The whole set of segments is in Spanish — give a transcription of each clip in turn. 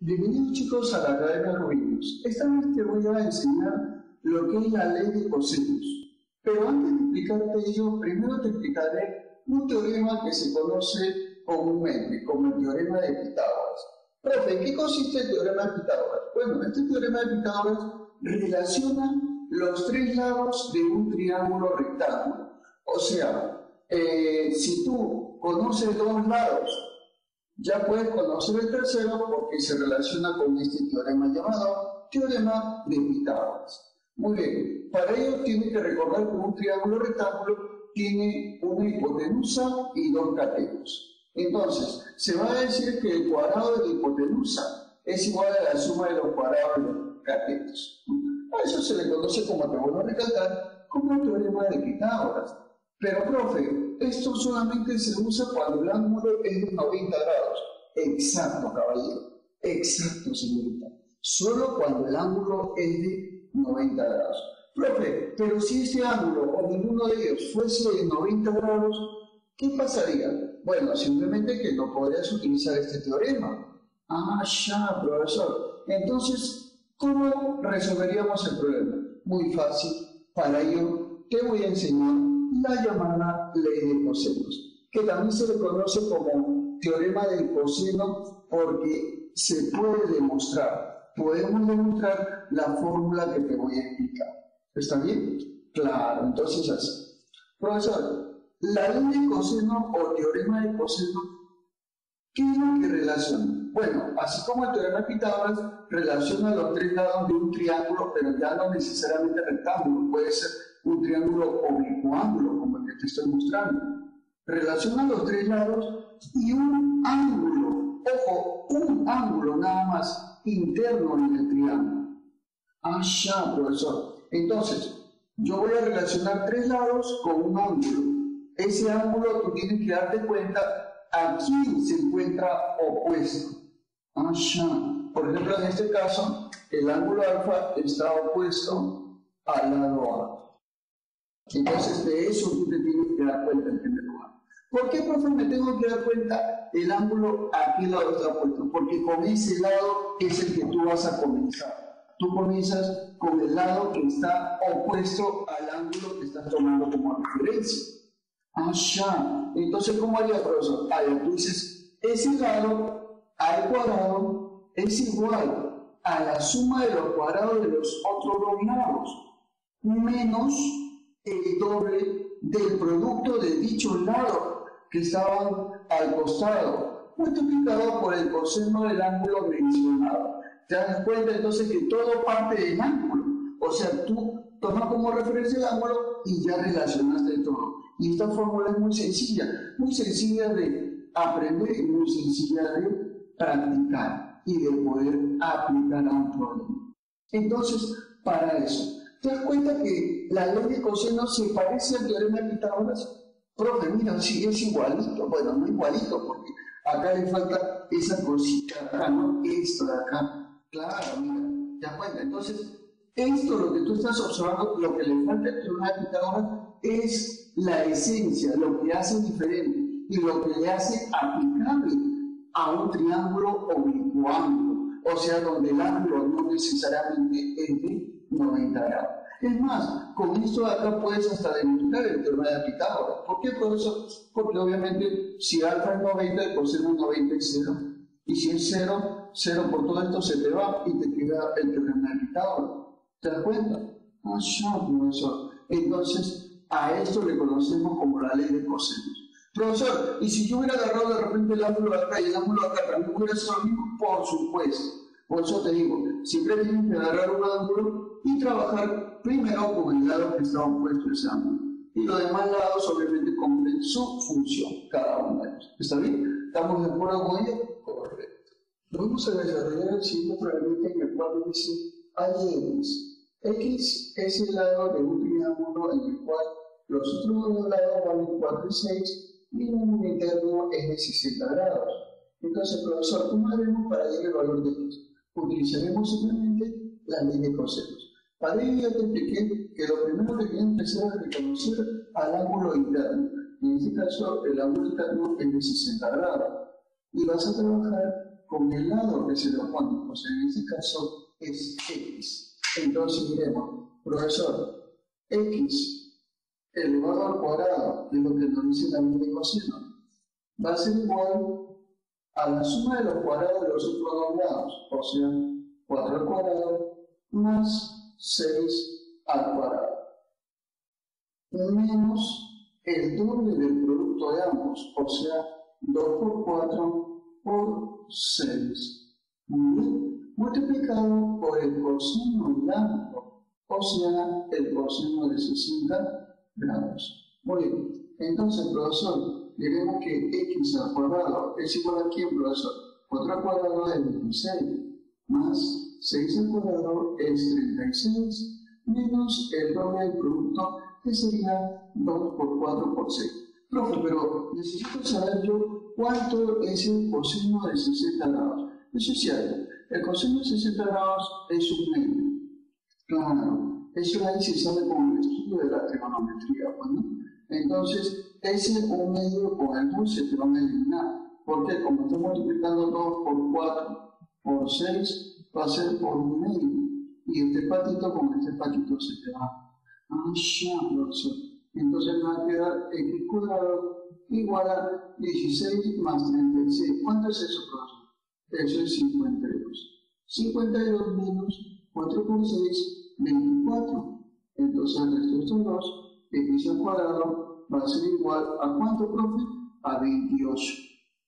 Bienvenidos chicos a la Academia Rubinos. Esta vez te voy a enseñar lo que es la ley de cosenos. Pero antes de explicarte ello, primero te explicaré un teorema que se conoce comúnmente como el teorema de Pitágoras. Profe, ¿en qué consiste el teorema de Pitágoras? Bueno, este teorema de Pitágoras relaciona los tres lados de un triángulo rectángulo. O sea, si tú conoces dos lados, ya puedes conocer el tercero porque se relaciona con este teorema llamado teorema de Pitágoras. Muy bien, para ello tienes que recordar que un triángulo rectángulo tiene una hipotenusa y dos catetos. Entonces, se va a decir que el cuadrado de la hipotenusa es igual a la suma de los cuadrados de los catetos. A eso se le conoce, como te vuelvo a recalcar, como el teorema de Pitágoras. Pero, profe, esto solamente se usa cuando el ángulo es de 90 grados. Exacto, caballero. Exacto, señorita. Solo cuando el ángulo es de 90 grados. Profe, pero si este ángulo o ninguno de ellos fuese de 90 grados, ¿qué pasaría? Bueno, simplemente que no podrías utilizar este teorema. Ah, ya, profesor. Entonces, ¿cómo resolveríamos el problema? Muy fácil. Para ello, te voy a enseñar la llamada ley de cosenos, que también se le conoce como teorema del coseno porque se puede demostrar. Podemos demostrar la fórmula que te voy a explicar. ¿Está bien? Claro, entonces así. Profesor, la ley de coseno o teorema de coseno, ¿qué es lo que relaciona? Bueno, así como el teorema de Pitágoras relaciona los tres lados de un triángulo, pero ya no necesariamente rectángulo, puede ser un triángulo oblicuángulo, como el que te estoy mostrando. Relaciona los tres lados y un ángulo, ojo, un ángulo nada más interno en el triángulo. Ah, ya, profesor. Entonces, yo voy a relacionar tres lados con un ángulo. Ese ángulo tú tienes que darte cuenta a quién se encuentra opuesto. Ah, ya. Por ejemplo, en este caso, el ángulo alfa está opuesto al lado A. Entonces, de eso tú te tienes que dar cuenta en primer lugar. ¿Por qué, profe, me tengo que dar cuenta el ángulo a qué lado está opuesto? Porque con ese lado es el que tú vas a comenzar. Tú comienzas con el lado que está opuesto al ángulo que estás tomando como referencia. Ah, ya. Entonces, ¿cómo haría, profesor? Ahí tú dices, ese lado al cuadrado es igual a la suma de los cuadrados de los otros dos lados, menos el doble del producto de dichos lados que estaban al costado, multiplicado por el coseno del ángulo mencionado. Te das cuenta entonces que todo parte del ángulo. O sea, tú tomas como referencia el ángulo y ya relacionaste todo. Y esta fórmula es muy sencilla de aprender y muy sencilla de practicar y de poder aplicar a un problema. Entonces, para eso, ¿te das cuenta que la ley de coseno se parece al teorema de Pitágoras? Profe, mira, sí, es igualito. Bueno, no igualito, porque acá le falta esa cosita acá, ¿no? Esto de acá. Claro, mira, ¿te das cuenta? Entonces, esto, lo que tú estás observando, lo que le falta al teorema de Pitágoras es la esencia, lo que hace diferente y lo que le hace aplicable a un triángulo oblicuángulo, o sea, donde el ángulo no necesariamente es de 90 grados. Es más, con esto de acá puedes hasta demostrar el teorema de Pitágoras. ¿Por qué, profesor? Porque obviamente si alfa es 90, el coseno 90 es 0. Y si es 0, 0 por todo esto se te va y te queda el teorema de Pitágoras. ¿Te das cuenta? Ah, ya, profesor. Entonces, a esto le conocemos como la ley de cosenos. Profesor, ¿y si yo hubiera agarrado de repente el ángulo de acá y el ángulo de acá también hubiera sido lo mismo? Por supuesto. Por eso te digo, siempre tienes que agarrar un ángulo y trabajar primero con el lado que está opuesto a ese ángulo. Y los demás lados obviamente cumplen su función, cada uno de ellos. ¿Está bien? ¿Estamos de acuerdo con ello? Correcto. Vamos a desarrollar el siguiente problema en el cual dice hay X. X es el lado de un triángulo en el cual los otros dos lados valen 4 y 6 y un interno es de 60 grados. Entonces, profesor, ¿cómo haremos para hallar el valor de X? Utilizaremos simplemente la ley de cosenos. Para ello ya te expliqué que lo primero que tienes que hacer es reconocer al ángulo interno. En este caso, el ángulo interno es de 60 grados. Y vas a trabajar con el lado que se le opone, o sea, en este caso es x. Entonces diremos, profesor, x elevado al cuadrado, que es lo que nos dice la ley de coseno, va a ser igual a la suma de los cuadrados de los otros dos lados, o sea, 4 al cuadrado más 6 al cuadrado, menos el doble del producto de ambos, o sea, 2 por 4 por 6. Muy bien, multiplicado por el coseno del ángulo, o sea, el coseno de 60 grados. Muy bien, entonces, profesor, diremos que x al cuadrado es igual a ¿quién, profesor? 4 al cuadrado es 26, más 6 al cuadrado es 36, menos el doble del producto, que sería 2 por 4 por 6. Profe, pero necesito saber yo cuánto es el coseno de 60 grados. Eso es cierto, el coseno de 60 grados es un medio. Claro, eso ahí se sabe con el estudio de la trigonometría, ¿no? Entonces, ese un medio con el 2 se te van a eliminar, porque como estoy multiplicando 2 por 4 por 6, va a ser por un medio, y este patito con este patito se te va. Profesor. Entonces me va a quedar x cuadrado igual a 16 más 36. ¿Cuánto es eso, profesor? Eso es 52. 52 menos 4 por 6, 24. Entonces el resto de estos dos, x al cuadrado va a ser igual a ¿cuánto, profe? A 28.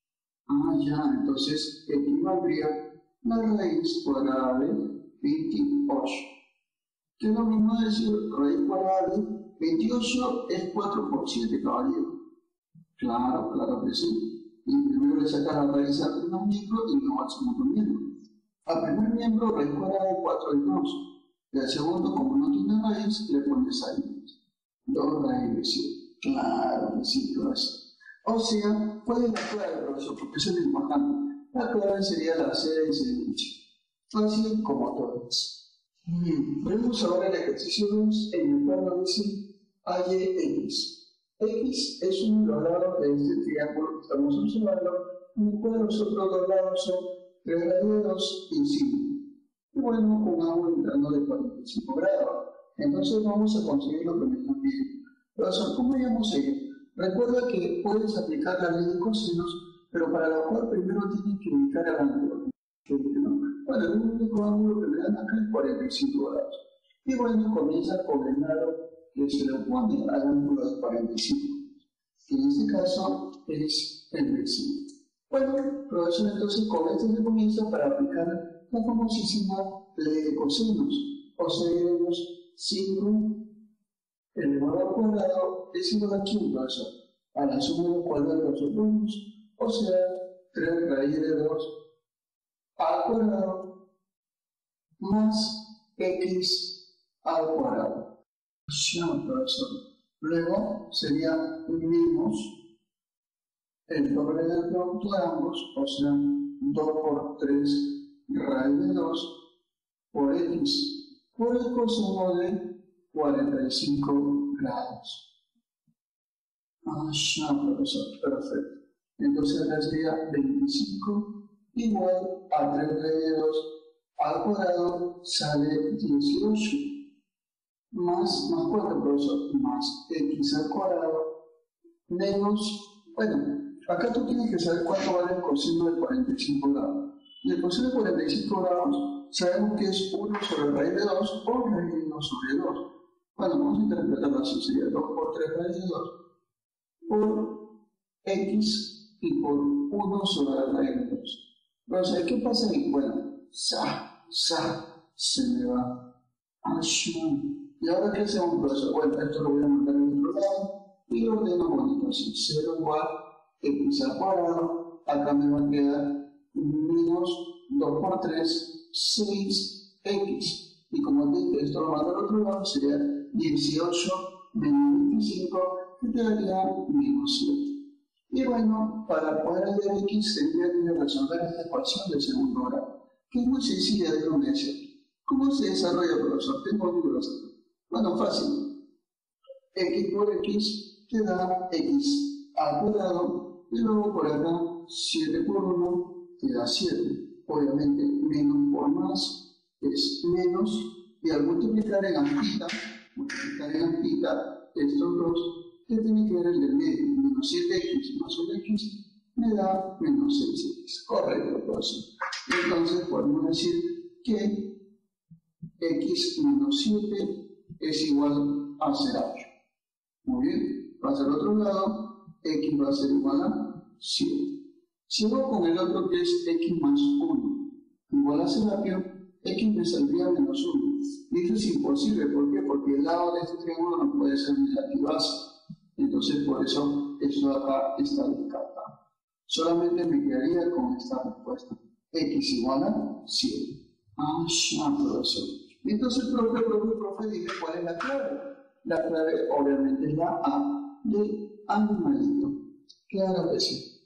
Ya, entonces equivaldría la raíz cuadrada de 28. Que es lo mismo decir raíz cuadrada de 28 es 4 por 7, caballero. Claro, claro que sí. Y primero le saca la raíz al primer miembro y luego al segundo miembro. Al primer miembro, raíz cuadrada de 4 es 2. Y al segundo, como no tiene raíz, le pones ahí 2 raíz de 7. Claro que sí, profesor. O sea, ¿cuál es la clave, profesor? Porque eso es lo importante. La clave sería la C de ese dicho. Así como todos. Vemos ahora el ejercicio 2 en el cual nos dice AYX. X es un de los lados de este triángulo que estamos observando, en el cual los otros dos lados son 3 raíz de 2 y 5. Y bueno, con ángulo interno de 45 grados. Entonces vamos a conseguir lo que me están pidiendo. Profesor, ¿cómo íbamos a ir? Recuerda que puedes aplicar la ley de cosenos, pero para la cual primero tienes que ubicar el ángulo. Bueno, el único ángulo que me dan acá es 45 grados. Y bueno, comienza con el lado que se le opone al ángulo de 45. Que en este caso es el vecino. Bueno, profesor, entonces con este se comienza para aplicar la famosísima ley de cosenos. O sea, diremos 5 elevado al cuadrado es igual a ¿quién, profesor? A la suma de los cuadrados de los otros, o sea, 3 raíz de 2 al cuadrado más x al cuadrado. No, profesor. Luego sería menos el doble del producto de ambos, o sea, 2 por 3 raíz de 2 por x por el coseno de 45 grados. Ya, profesor, perfecto. Entonces acá sería 25 igual a 3 raíz de 2 al cuadrado sale 18. Más 4, profesor, más x al cuadrado menos, bueno, acá tú tienes que saber cuánto vale el coseno de 45 grados. Y el coseno de 45 grados sabemos que es 1 sobre raíz de 2 o raíz de 1 sobre 2. Bueno, vamos a interpretarlo así, sería 2 por 3 raíz de 2 por x y por 1 sobre la raíz de 2. Entonces, ¿qué pasa ahí? Bueno, se me va. ¿Y ahora qué hacemos, profesor? Bueno, esto lo voy a mandar al otro lado y lo ordeno bonito así. 0 igual x al cuadrado, acá me va a quedar menos 2 por 3, 6x. Y como dije, esto lo mando al otro lado, sería 18 menos 25, que quedaría menos 7. Y bueno, para poder hallar x tendría que resolver esta ecuación de segundo grado, que es muy sencilla de conocer. ¿Cómo se desarrolla, profesor? Tengo libros. Bueno, fácil. X por x te da x al cuadrado y luego por acá 7 por 1 te da 7. Obviamente, menos por más es menos, y al multiplicar en altita, estos dos, ¿qué tiene que ver el del medio? Menos 7x más 1x me da menos 6x. Correcto, pues. Entonces podemos decir que x menos 7 es igual a 0,8. Muy bien, pasa al otro lado, x va a ser igual a 7. Sigo con el otro que es x más 1 igual a 0,8, x me saldría menos 1. Y eso es imposible, ¿por qué? Porque el lado de este triángulo no puede ser negativazo. Entonces por eso esto de acá está descartado. Solamente me quedaría con esta respuesta. X igual a 7. Profesor. Entonces, profe, dime cuál es la clave. La clave obviamente es la A de animalito. Claro que sí.